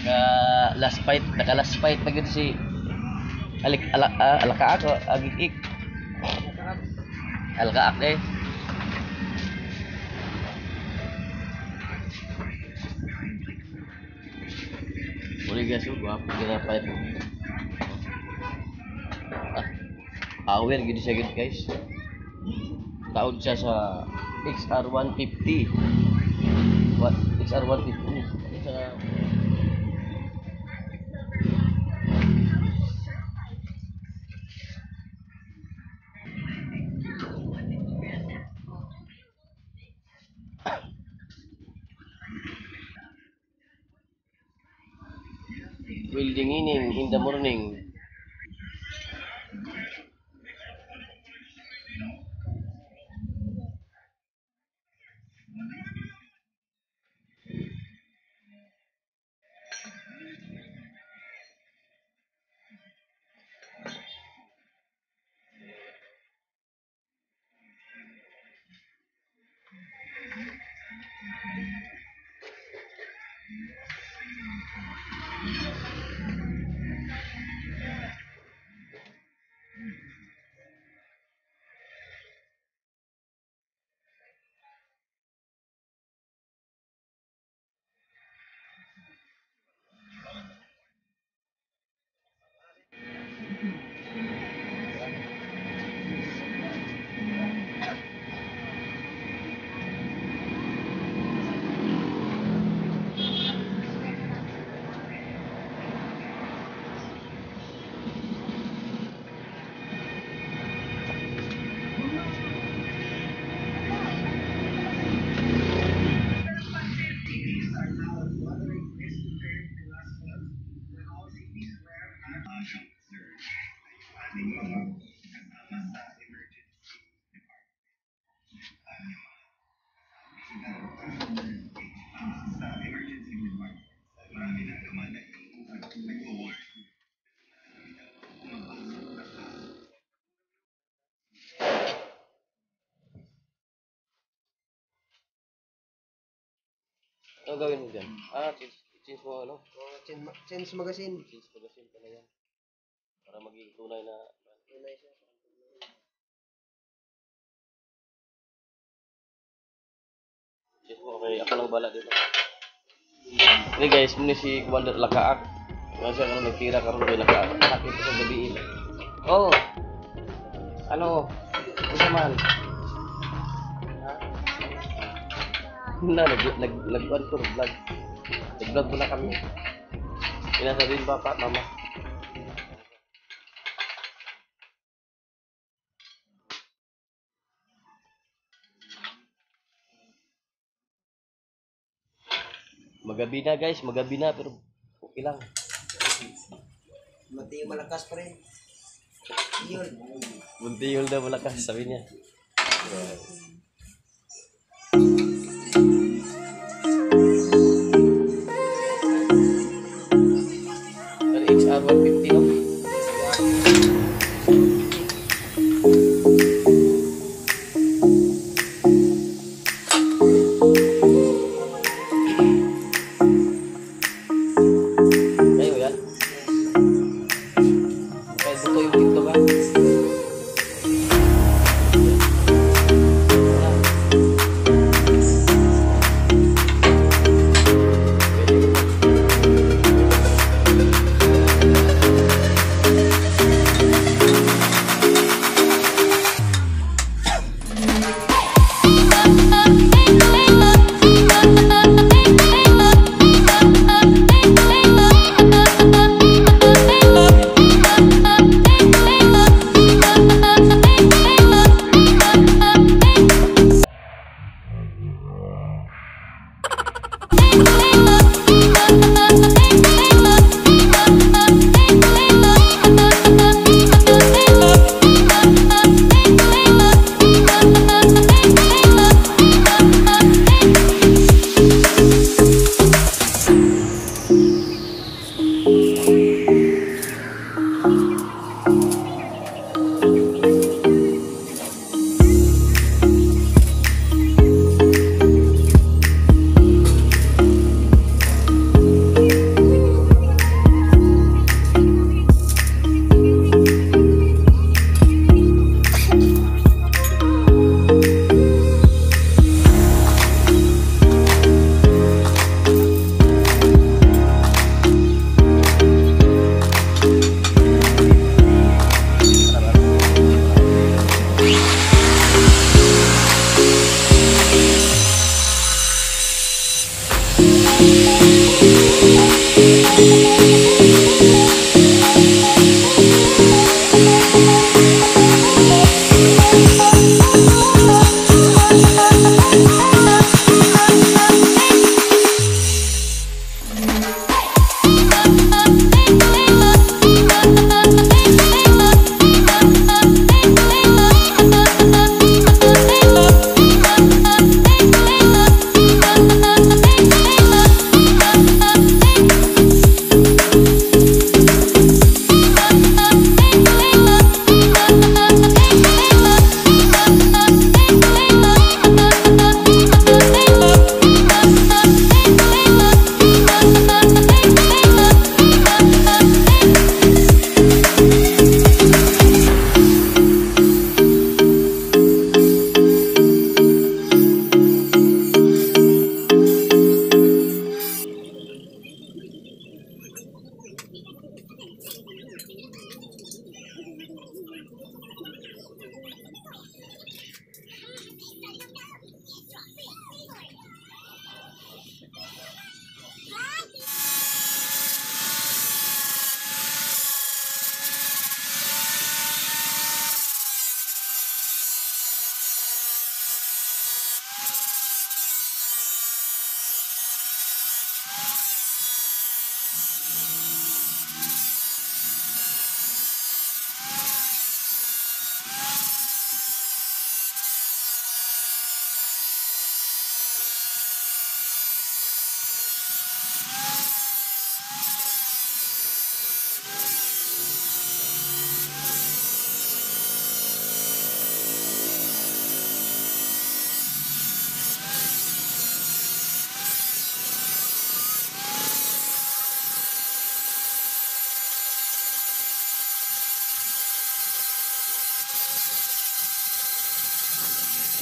naka last fight pa gyud si Alakaak o Agik-ik. Alakaak eh. Boleh guys, gua kita fight. Aware gitu siya gitu guys. Taod siya sa XR150. What? XR150. Sa building in the morning. Ano gawin mo dyan? Change mo ano? Change magazine. Change magazine pala yan. Para maging tunay na Tunay siya. change mo. Okay, ako lang bala dito. Ini guys, muna si Commander Lakaak. Kaya siya karoon nagtira karoon kay Lakaak. Nakit ko sa gabi. Oh! Ano? Isa man? Nag-vlog ko, vlog. Nag-vlog muna kami. Pinasabihin papa, mama. Magabi na guys, magabi na pero okay lang. Mati yung malakas pa rin. Yun. Bunti yun daw malakas, sabi niya. Dari XR150 no? Kayo yan? Kahit buto yung pinto ka?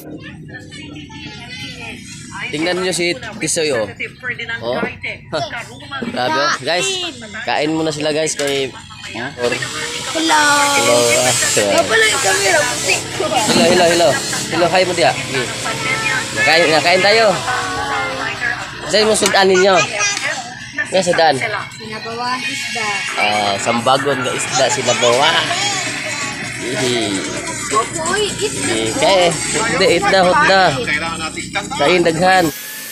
Tingnan nyo si Tisoy, oh. Oh. Grabe, oh. Guys, kain muna sila guys kay... Or... Hello. Hello. Pala yung camera. Hello. Hello, hi mo diya. Nakain tayo. Saan mo sudan ninyo? Nga sudan. Sinabawang isda. Sambagon nga isda sinabawa. Uy, isda. Kaya, hutda. Kain daghan.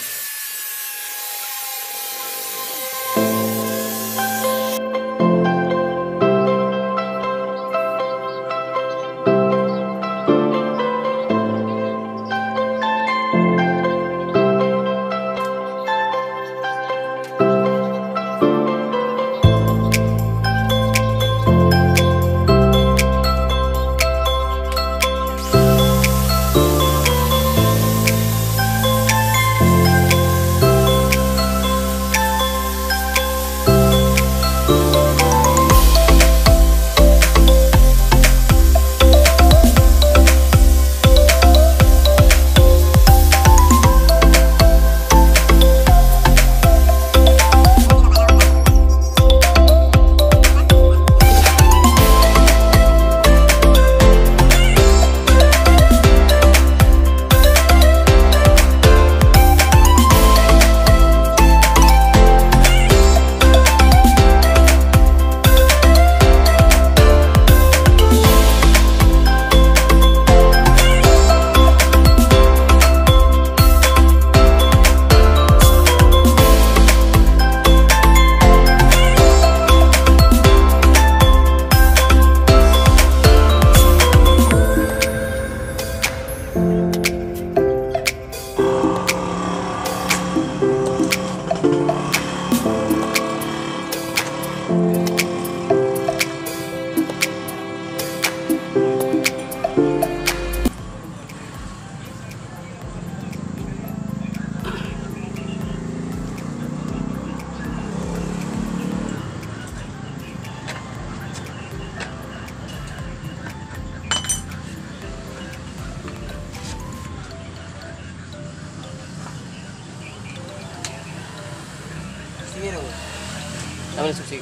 Ano na susi?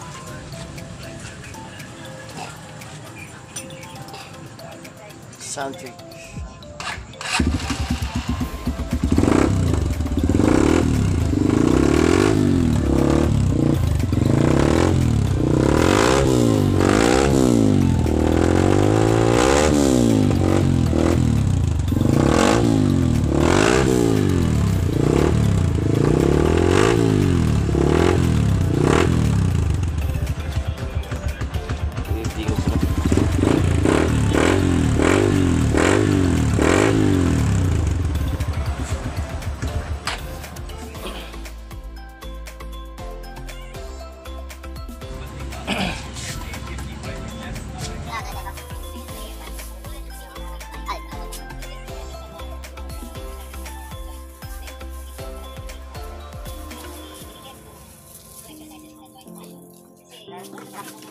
Soundtrack. Thank you.